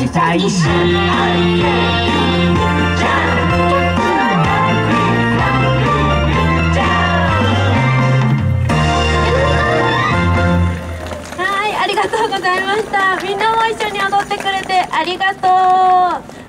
ちたいし。 ありがとうございました。みんなも一緒に踊ってくれてありがとう。